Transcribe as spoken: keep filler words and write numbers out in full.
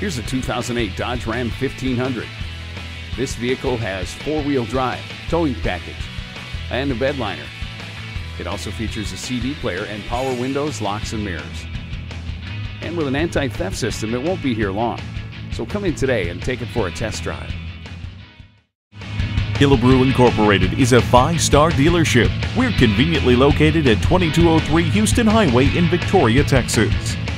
Here's a two thousand eight Dodge Ram fifteen hundred. This vehicle has four-wheel drive, towing package, and a bed liner. It also features a C D player and power windows, locks, and mirrors. And with an anti-theft system, it won't be here long. So come in today and take it for a test drive. Killebrew Incorporated is a five-star dealership. We're conveniently located at twenty-two oh three Houston Highway in Victoria, Texas.